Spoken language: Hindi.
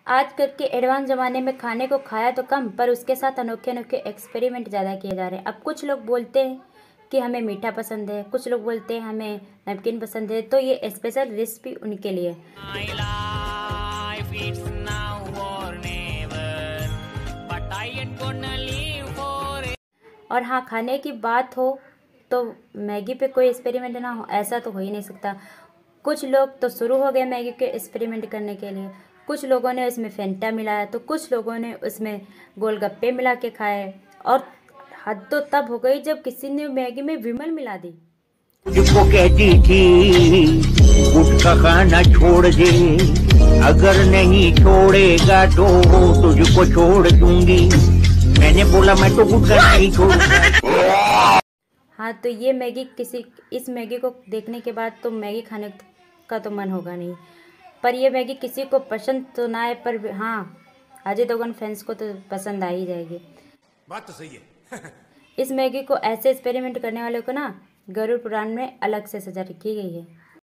आज कल के एडवांस ज़माने में खाने को खाया तो कम, पर उसके साथ अनोखे अनोखे एक्सपेरिमेंट ज़्यादा किए जा रहे हैं। अब कुछ लोग बोलते हैं कि हमें मीठा पसंद है, कुछ लोग बोलते हैं हमें नमकीन पसंद है, तो ये स्पेशल रेसिपी उनके लिए। My life it's now or never, but I ain't gonna live for और हाँ, खाने की बात हो तो मैगी पे कोई एक्सपेरिमेंट ना हो, ऐसा तो हो ही नहीं सकता। कुछ लोग तो शुरू हो गए मैगी के एक्सपेरिमेंट करने के लिए। कुछ लोगों ने उसमें फेंटा मिलाया, तो कुछ लोगों ने उसमें गोलगप्पे मिला के खाए। और हद तो तब हो गई जब किसी ने मैगी में विमल मिला दी। मुझको कहती थी गुटखा खाना छोड़ दे, अगर नहीं छोड़ेगा तो तुझको छोड़ दूंगी। मैंने बोला मैं तो गुटखा नहीं छोड़ूंगा। हाँ, तो ये मैगी इस मैगी को देखने के बाद तो मैगी खाने का तो मन होगा नहीं। पर ये मैगी किसी को पसंद तो ना आए, पर हाँ, अजय देवगन फैंस को तो पसंद आ ही जाएगी। बात तो सही है। इस मैगी को ऐसे एक्सपेरिमेंट करने वाले को ना गरुड़ पुराण में अलग से सजा रखी गई है।